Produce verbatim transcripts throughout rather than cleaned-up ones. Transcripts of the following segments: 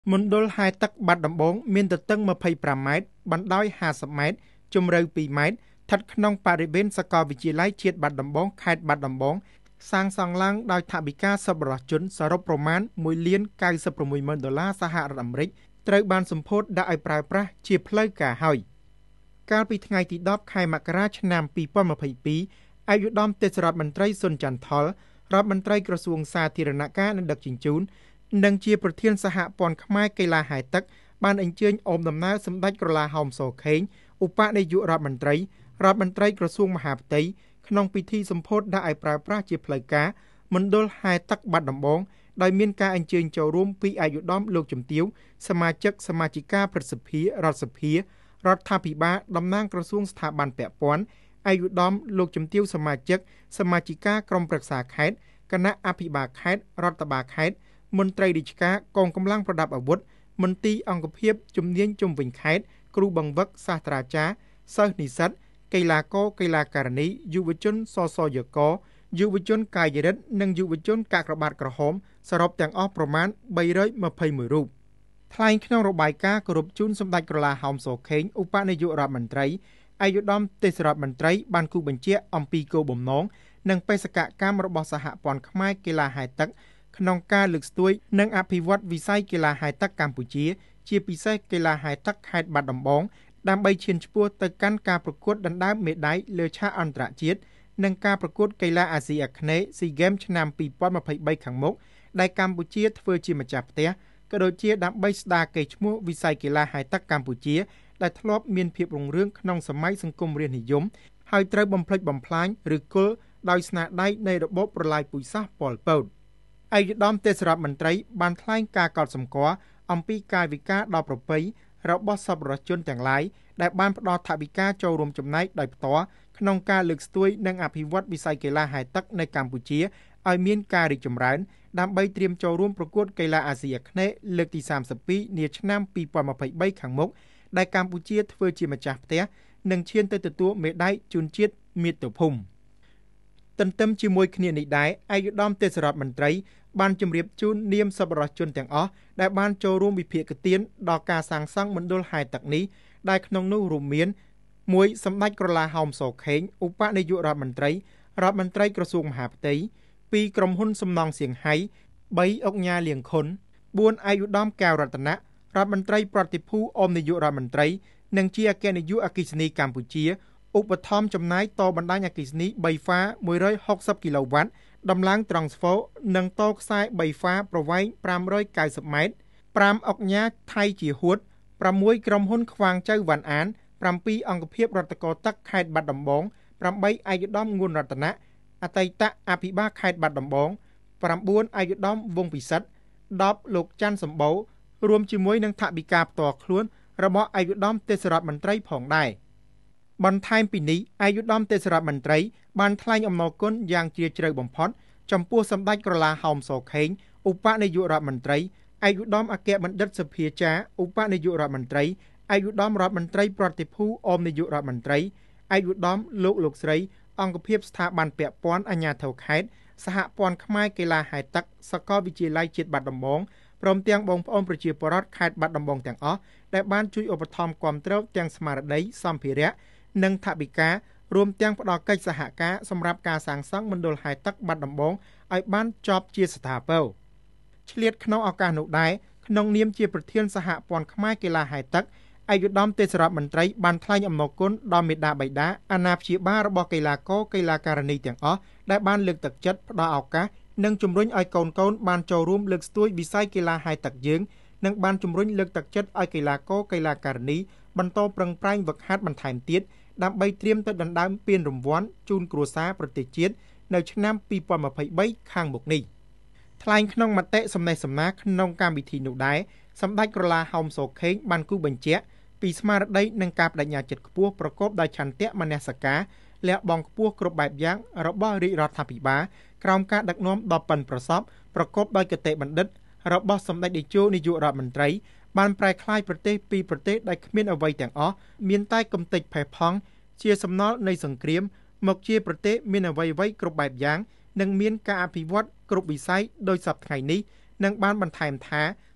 មណ្ឌលហែទឹកបាត់ដំបងមានទទឹងยี่สิบห้าម៉ែត្របណ្ដោយห้าสิบម៉ែត្រជម្រៅtwoម៉ែត្រស្ថិតក្នុងបរិវេណសាកលវិទ្យាល័យជាតិបាត់ដំបងខេត្តបាត់ដំបងសាងសង់ឡើងដោយថវិកាសប្បុរសជនសរុបប្រមាណoneលាន九十六ម៉ឺនដុល្លារសហរដ្ឋអាមេរិកត្រូវបានសម្ពោធដាក់ឲ្យប្រើប្រាស់ជាផ្លូវការហើយកាលពីថ្ងៃទីtenខែមករាឆ្នាំtwo thousand twenty-twoអាយុដំទេសរដ្ឋមន្ត្រីសុនចន្ទថុលរដ្ឋមន្ត្រីក្រសួងសាធារណការនិងដឹកជញ្ជូននិងជាប្រធានសហព័ន្ធខ្មែរកីឡាហែលទឹកបានអញ្ជើញអមដំណើរសម្ដេចក្រឡាហោមសខេងឧបនាយករដ្ឋមន្ត្រីរដ្ឋមន្ត្រីក្រសួងមហាផ្ទៃក្នុងពិធីសម្ពោធដាក់ឲ្យប្រើប្រាស់ជាផ្លូវការមណ្ឌលហែទឹកបាត់ដំបងដោយមានការអញ្ជើញចូលរួមពីអាយុដំលោកជំទាវសមាជិកសមាជិកាព្រឹទ្ធសភារដ្ឋសភារដ្ឋាភិបាលតំណាងក្រសួងស្ថាប័នពាក់ព័ន្ធអាយុដំលោកជំទាវសមាជិកសមាជិកាក្រុមប្រឹក្សាខេត្តគណៈអភិបាលខេត្តរដ្ឋបាលខេត្តមន្ត្រីរាជការកងកម្លាំងប្រដាប់អាវុធមន្ទីរអង្គភាពជំនាញជុំវិញខេត្តគ្រូបង្វឹកសាស្ត្រាចារ្យសិស្សនិស្សិតកីឡាករកីឡាការិនីយុវជនសសយកយុវជនកាយរិទ្ធនិងយុវជនកាកបាទក្រហមសរុបទាំងអស់ប្រមាណthree hundred twenty-oneរូបថ្លែងក្នុងរបាយការណ៍គោរពជូនសម្ដេចក្រឡាហោមសខេងឧបនាយករដ្ឋមន្ត្រីអាយុដំទេសរដ្ឋមន្ត្រីបានគូបញ្ជាក់អំពីគោលបំណងនិងបេសកកម្មរបស់សហព័ន្ធខ្មែរកីឡាហែលទឹកក្នុងការលើកស្ទួយនិងអភិវឌ្ឍវិស័យកីឡាហែលទឹកកម្ពុជាជាពិសេសកីឡាហែលទឹកខេត្តបាត់ដំបងដើម្បីឈានឆ្ពោះទៅកាន់ការប្រកួតដណ្ដើមមេដាយលើឆាកអន្តរជាតិនិងការប្រកួតកីឡាអាស៊ីអាគ្នេយ៍ SEA Games ឆ្នាំtwo thousand twenty-threeខាងមុខដែលកម្ពុជាធ្វើជាម្ចាស់ផ្ទះក៏ដូចជាដើម្បីស្ដារកេរ្តិ៍ឈ្មោះវិស័យកីឡាហែលទឹកកម្ពុជាដែលធ្លាប់មានភាពរុងរឿងក្នុងសម័យសង្គមរាស្ត្រនិយមហើយត្រូវបំផ្លិចបំផ្លាញឬគល់ដោយស្នាដៃនៃរបបប្រឡាយពូជសាសន៍ប៉ុលពតឯកឧត្តមទេសរដ្ឋមន្ត្រីបានថ្លែងការកោតសម្គាល់អំពីកាយវិការដ៏ប្រពៃរបស់សប្បុរសជនទាំងឡាយដែលបានផ្ដល់ថវិកាចូលរួមចំណែកដោយផ្ទាល់ក្នុងការលើកស្ទួយនិងអភិវឌ្ឍវិស័យកីឡាហែលទឹកនៅកម្ពុជាឲ្យមានការរីកចម្រើនដើម្បីត្រៀមចូលរួមប្រកួតកីឡាអាស៊ីអាគ្នេយ៍លើកទីthirty-twoនាឆ្នាំtwo thousand twenty-threeខាងមុខដែលកម្ពុជាធ្វើជាម្ចាស់ផ្ទះនិងឈានទៅទទួលមេដាយជូនជាតិមាតុភូមិទន្ទឹមជាមួយគ្នានេះដែរឯកឧត្តមទេសរដ្ឋមន្ត្រីបានជម្រាបជូននាមសប្បុរសជនទាំងអស់ដែលបានចូលរួមវិភាគទានដល់ការសាងសង់មណ្ឌលហែលទឹកនេះដែលក្នុងនោះរួមមានoneសម្ដេចក្រឡាហោមសខេងឧបនាយករដ្ឋមន្ត្រីរដ្ឋមន្ត្រីក្រសួងមហាផ្ទៃtwoក្រុមហ៊ុនសំណង់សៀងហៃthreeអុកញ៉ាលៀងខុនfourឯកឧត្តមកែវរតនៈរដ្ឋមន្ត្រីប្រតិភូអមនាយករដ្ឋមន្ត្រីនិងជាអគ្គនាយកអគ្គិសនីកម្ពុជាឧបត្ថម្ភចំណាយតបណ្ដាញអគ្គិសនីបីហ្វាone hundred sixtyគីឡូវ៉ាត់ដំឡើងត្រង់ស្វូនិងតខ្សែបីហ្វាប្រវែងfive hundred ninetyម៉ែត្រfiveអុកញ៉ាថៃជាហួតsixក្រុមហ៊ុនខ្វាងចៅវ៉ាន់អានsevenអង្គភាពរដ្ឋកោទឹកខេត្តបាត់ដំបងeightឯកឧត្តមងួនរតនៈអតីតអភិបាលខេត្តបាត់ដំបងnineឯកឧត្តមវងពិសិដ្ឋtenលោកច័ន្ទសម្បូររួមជាមួយនឹងថវិកាផ្ទាល់ខ្លួនរបស់ឯកឧត្តមទេសរដ្ឋមន្ត្រីផងដែរបន្ថែមពីនេះឯកឧត្តមទេសរដ្ឋមន្ត្រីបានថ្លែងអំណរគុណយ៉ាងជ្រាលជ្រៅបំផុតចំពោះសម្ដេចក្រឡាហោមសខេងឧបនាយករដ្ឋមន្ត្រីឯកឧត្តមអគ្គបណ្ឌិតសភាចារឧបនាយករដ្ឋមន្ត្រីឯកឧត្តមរដ្ឋមន្ត្រីប្រតិភូអមនាយករដ្ឋមន្ត្រីឯកឧត្តមលោកលោកស្រីអង្គភាពស្ថាប័នពាក់ព័ន្ធអាជ្ញាធរខេត្តសហព័ន្ធខ្មែរកីឡាហែលទឹកសាកលវិទ្យាល័យជាតិបាត់ដំបងព្រមទាំងបងប្អូនប្រជាពលរដ្ឋខេត្តបាត់ដំបងទាំងអស់ដែលបានជួយឧបត្ថម្ភគាំទ្រទាំងស្មារតីសម្ភារៈនិងថវិការួមទាំងផ្ដល់កិច្ចសហការសម្រាប់ការសាងសង់មណ្ឌលហែលទឹកបាត់ដំបងឲ្យបានចប់ជាស្ថាពរឆ្លៀតក្នុងឱកាសនោះដែរក្នុងនាមជាប្រធានសហព័ន្ធខ្មែរកីឡាហែលទឹកឯកឧត្តមទេសរដ្ឋមន្ត្រីបានថ្លែងអំណរគុណដល់មេដាបៃតាអាណាព្យាបាលរបស់កីឡាករកីឡាការិនីទាំងអស់ដែលបានលើកទឹកចិត្តផ្ដល់ឱកាសនិងជំរុញឲ្យកូនកូនបានចូលរួមលើកស្ទួយវិស័យកីឡាហែលទឹកយើងនិងបានជំរុញលើកទឹកចិត្តឲ្យកីឡាករកីឡាការិនីបន្តប្រឹងប្រែងហ្វឹកហាត់បន្ថែមទៀតដើម្បីត្រៀមទៅដណ្ដើមពានរង្វាន់ជូនគ្រួសារប្រទេសជាតិនៅឆ្នាំtwo thousand twenty-threeខាងមុខនេះថ្លែងក្នុងមតិសំណេះសំណាលក្នុងកម្មវិធីនោះដែរសម្ដេចក្រឡាហោមសខេងបានគូបញ្ជាក់ពីស្មារតីនិងការបដិញ្ញាចិត្តខ្ពស់ប្រកបដោយឆន្ទៈមនសិការលះបង់ខ្ពស់គ្រប់បែបយ៉ាងរបស់រាជរដ្ឋាភិបាលក្រោមការដឹកនាំដ៏ប៉ិនប្រសប់ប្រកបដោយគតិបណ្ឌិតរបស់សម្ដេចតេជោនាយករដ្ឋមន្ត្រីបានប្រែក្លាយប្រទេសពីប្រទេសដែលគ្មានអ្វីទាំងអស់មានតែកំទេចផេះផង់ជាសំណល់នៃសង្គ្រាមមកជាប្រទេសមានអ្វីៗគ្រប់បែបយ៉ាងនិងមានការអភិវឌ្ឍគ្រប់វិស័យដោយសពថ្ងៃនេះនិងបានបន្ថែមថា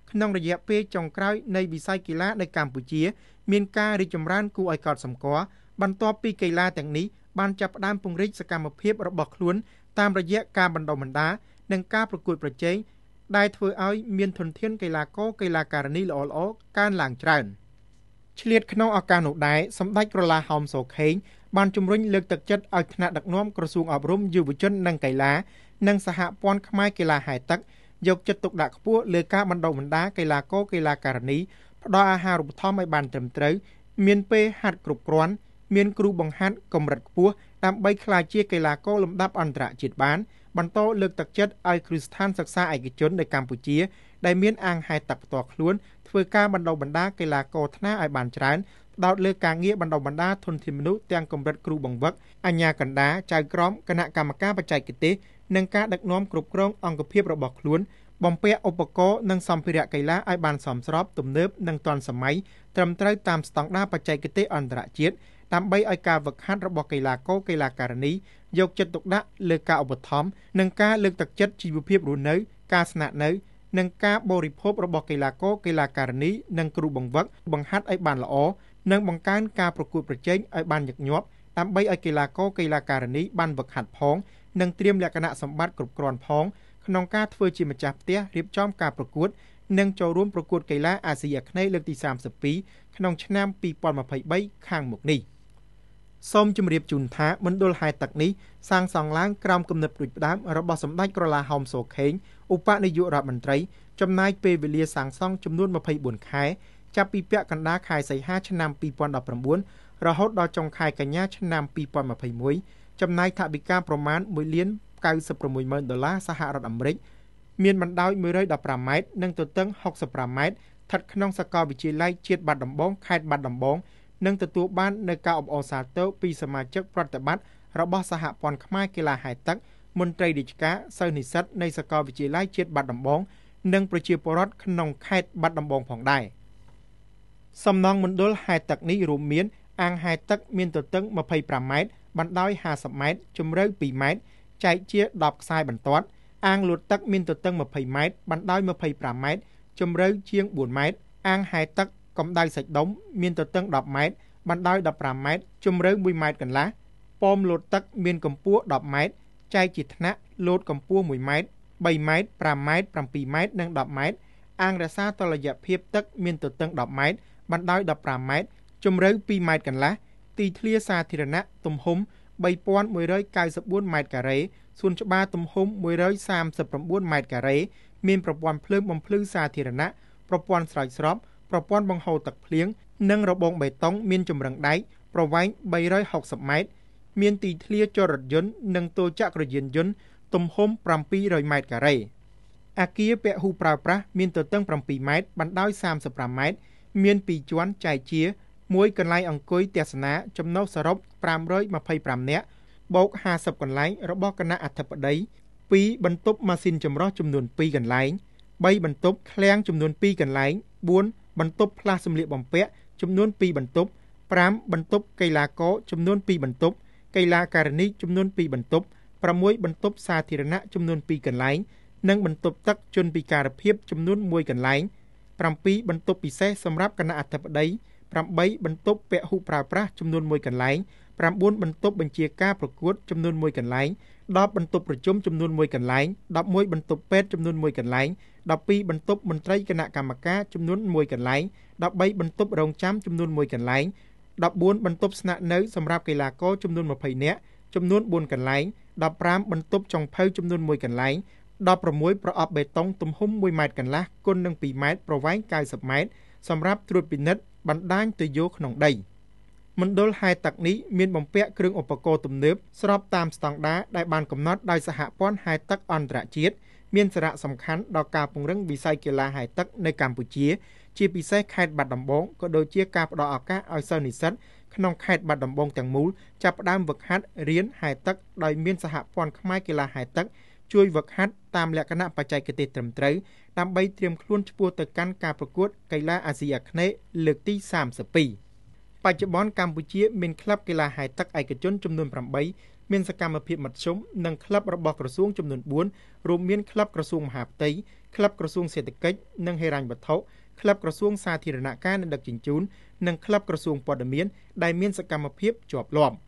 ក្នុងរយៈពេលចុងក្រោយនៃវិស័យកីឡានៅកម្ពុជាមានការរីកចម្រើនគួរឲ្យកត់សម្គាល់បន្ទាប់ពីកីឡាទាំងនេះបានចាប់ផ្ដើមពង្រីកសកម្មភាពរបស់ខ្លួនតាមរយៈការបណ្ដុះបណ្ដាលនិងការប្រកួតប្រជែងដែលធ្វើឲ្យមានធនធានកីឡាករកីឡាការិនីល្អៗកើនឡើងច្រើនឆ្លៀតក្នុងឱកាសនោះដែរសម្ដេចក្រឡាហោមសូខេងបានជំរុញលើកទឹកចិត្តឲ្យថ្នាក់ដឹកនាំក្រសួងអប់រំយុវជននិងកីឡានិងសហព័ន្ធខ្មែរកីឡាហែលទឹកយកចិត្តទុកដាក់ខ្ពស់លើការបណ្ដុះបណ្ដាលកីឡាករកីឡាការិនីផ្ដល់អាហារូបត្ថម្ភឲ្យបានត្រឹមត្រូវមានពេលហាត់គ្រប់គ្រាន់មានគ្រូបង្ហាត់កម្រិតខ្ពស់ដើម្បីក្លាយជាកីឡាករលំដាប់អន្តរជាតិបានបន្តលើកទឹកចិត្តឲ្យគ្រឹះស្ថានសិក្សាឯកជននៅកម្ពុជាដែលមានអាងហែលទឹកផ្ទាល់ខ្លួនធ្វើការបណ្ដុះបណ្ដាលកីឡាករថ្នាក់ឲ្យបានច្រើនផ្ដោតលើការងារបណ្ដុះបណ្ដាលធនធានមនុស្សទាំងកម្រិតគ្រូបង្វឹកអាជ្ញាកណ្ដាលចៅក្រមគណៈកម្មការបច្ចេកទេសនិងការដឹកនាំគ្រប់គ្រងអង្គភាពរបស់ខ្លួនបំពាក់ឧបករណ៍និងសម្ភារៈកីឡាឲ្យបានសមស្របទំនើបនិងទាន់សម័យត្រឹមត្រូវតាមស្តង់ដារបច្ចេកទេសអន្តរជាតិដើម្បីឲ្យការហ្វឹកហាត់របស់កីឡាករកីឡាការិនីយកចិត្តទុកដាក់លើការឧបត្ថម្ភនិងការលើកទឹកចិត្តជីវភាពរស់នៅការស្នាក់នៅនិងការបរិភោគរបស់កីឡាករកីឡាការិនីនិងគ្រូបង្វឹកបង្ហាត់ឲ្យបានល្អនិងបង្កើនការប្រកួតប្រជែងឲ្យបានញឹកញាប់ដើម្បីឲ្យកីឡាករកីឡាការិនីបានហ្វឹកហាត់ផងនិងត្រៀមលក្ខណៈសម្បត្តិគ្រប់គ្រាន់ផងក្នុងការធ្វើជាម្ចាស់ផ្ទះរៀបចំការប្រកួតនិងចូលរួមប្រកួតកីឡាអាស៊ីអាគ្នេយ៍លើកទីសាមសិបពីរក្នុងឆ្នាំពីរពាន់ម្ភៃបីខាងមុខនេះសូមជម្រាបជូនថាមណ្ឌលហែលទឹកនេះសាងសង់ឡើងក្រោមគំនិតព្រួយផ្ដើមរបស់សម្ដេចក្រឡាហោមសូខេងឧបនាយករដ្ឋមន្ត្រីចំណាយពេលវេលាសាងសង់ចំនួនម្ភៃបួនខែចាប់ពីពាក់កណ្ដាលខែសីហាឆ្នាំពីរពាន់ដប់ប្រាំបួនរហូតដល់ចុងខែកញ្ញាឆ្នាំពីរពាន់ម្ភៃមួយចំណាយថវិកាប្រមាណមួយលានកៅសិបប្រាំមួយម៉ឺនដុល្លារសហរដ្ឋអាមេរិកមានបណ្ដោយមួយរយដប់ប្រាំម៉ែត្រនិងទទឹងហុកសិបប្រាំម៉ែត្រស្ថិតក្នុងសាកលវិទ្យាល័យជាតិបាត់ដំបងខេត្តបាត់ដំបងនិងទទួលបាននូវការអបអរសាទរពីសមាជិកប្រតិបត្តិរបស់សហព័ន្ធខ្មែរកីឡាហែលទឹកមន្ត្រីរាជការសិស្សនិស្សិតនៃសាកលវិទ្យាល័យជាតិបាត់ដំបងនិងប្រជាពលរដ្ឋក្នុងខេត្តបាត់ដំបងផងដែរសំណង់មណ្ឌលហែលទឹកនេះរួមមានអាងហែលទឹកមានទទឹងម្ភៃប្រាំម៉ែត្របណ្ដោយហាសិបម៉ែត្រជម្រៅពីរម៉ែត្រចែកជាដប់ខ្សែបន្ទាត់អាងលោតទឹកមានទទឹងម្ភៃម៉ែត្របណ្ដោយម្ភៃប្រាំម៉ែត្រជម្រៅជាងបួនម៉ែត្រអាងហែលទឹកកម្ដៅសាច់ដុំមានទទឹងដប់ម៉ែត្របណ្ដោយដប់ប្រាំម៉ែត្រជម្រៅមួយម៉ែត្រកន្លះប៉មលោតទឹកមានកម្ពស់ដប់ម៉ែត្រចែកជាថ្នាក់លោតកម្ពស់មួយម៉ែត្របីម៉ែត្រប្រាំម៉ែត្រប្រាំពីរម៉ែត្រនិងដប់ម៉ែត្រអាងរក្សាតុល្យភាពទឹកមានទទឹងដប់ម៉ែត្របណ្ដោយដប់ប្រាំម៉ែត្រជម្រៅពីរម៉ែត្រកន្លះទីធ្លាសាធារណៈទំហំបីពាន់មួយរយកៅសិបបួនម៉ែត្រការ៉េសួនច្បារទំហំមួយរយសាមសិបប្រាំបួនម៉ែត្រការ៉េមានប្រព័ន្ធភ្លើងបំភ្លឺសាធារណៈប្រព័ន្ធស្រោចស្រពប្រព័ន្ធបង្ហូរទឹកភ្លៀងនិងរបងបេតុងមានជម្រឹងដែកប្រវែងបីរយហុកសិបម៉ែត្រមានទីធ្លាចតរថយន្តនិងតូចក្រយានយន្តទំហំប្រាំពីររយម៉ែត្រការ៉េអគារពហុប្រើប្រាស់មានទទឹងប្រាំពីរម៉ែត្របណ្ដោយសាមសិបប្រាំម៉ែត្រមានពីរជាន់ចែកជាមួយ កន្លែងអង្គុយទស្សនាចំណុះសរុបប្រាំរយម្ភៃប្រាំនាក់បូកហាសិបកន្លែងរបស់គណៈអធិបតីពីរបន្ទប់ម៉ាស៊ីនចម្រោះចំនួនពីរកន្លែងបីបន្ទប់ឃ្លាំងចំនួនពីរកន្លែងបួនបន្ទប់ផ្លាស់សម្លៀកបំពាក់ចំនួនពីរបន្ទប់ប្រាំបន្ទប់កីឡាករចំនួនពីរបន្ទប់កីឡាការិនីចំនួនពីរបន្ទប់ប្រាំមួយបន្ទប់សាធារណៈចំនួនពីរកន្លែងនិងបន្ទប់ទឹកជនពិការភាពចំនួនមួយកន្លែងប្រាំពីរបន្ទប់ពិសេសសម្រាប់គណៈអធិបតីប្រាំបីបន្ទប់ពហុប្រើប្រាស់ចំនួនមួយកន្លែងប្រាំបួនបន្ទប់បញ្ជាការប្រកួតចំនួនមួយកន្លែងដប់បន្ទប់ប្រជុំចំនួនមួយកន្លែងដប់មួយបន្ទប់ពេទ្យចំនួនមួយកន្លែងដប់ពីរបន្ទប់មន្ត្រីគណៈកម្មការចំនួនមួយកន្លែងដប់បីបន្ទប់រងចាំចំនួនមួយកន្លែងដប់បួនបន្ទប់ស្នាក់នៅសម្រាប់កីឡាករចំនួនម្ភៃនាក់ចំនួនបួនកន្លែងដប់ប្រាំបន្ទប់ចុងភៅចំនួនមួយកន្លែងដប់ប្រាំមួយប្រអប់បេតុងទំហំមួយម៉ែត្រកន្លះគុណនឹងពីរម៉ែត្រប្រវែងកៅសិបម៉ែត្រសម្រាប់ត្រួតពិនិត្យបណ្ដាញទុយោក្នុងដីមណ្ឌលហែលទឹកនេះមានបំពាក់គ្រឿងឧបករណ៍ទំនើបស្របតាមស្តង់ដារដែលបានកំណត់ដោយសហព័ន្ធហែលទឹកអន្តរជាតិមានសារៈសំខាន់ដល់ការពង្រឹងវិស័យកីឡាហែលទឹកនៅកម្ពុជាជាពិសេសខេត្តបាត់ដំបងក៏ដូចជាការផ្តល់ឱកាសឲ្យសិស្សនិស្សិតក្នុងខេត្តបាត់ដំបងទាំងមូលចាប់ផ្ដើមហ្វឹកហាត់រៀនហែលទឹកដោយមានសហព័ន្ធខ្មែរកីឡាហែលទឹកជួយហ្វឹកហាត់តាមលក្ខណៈបច្ចេកទេសត្រឹមត្រូវដើម្បីត្រៀមខ្លួនឆ្ពោះទៅកាន់ការប្រកួតកីឡាអាស៊ីអាគ្នេយ៍លើកទីសាមសិបពីរ បច្ចុប្បន្នកម្ពុជាមានក្លឹបកីឡាហែលទឹកឯកជនចំនួនប្រាំបីមានសកម្មភាពមធ្យមនិងក្លឹបរបស់ក្រសួងចំនួនបួនរួមមានក្លឹបក្រសួងមហាផ្ទៃក្លឹបក្រសួងសេដ្ឋកិច្ចនិងហិរញ្ញវត្ថុក្លឹបក្រសួងសាធារណការនិងដឹកជញ្ជូននិងក្លឹបក្រសួងព័ត៌មានដែលមានសកម្មភាពជាប់លាប់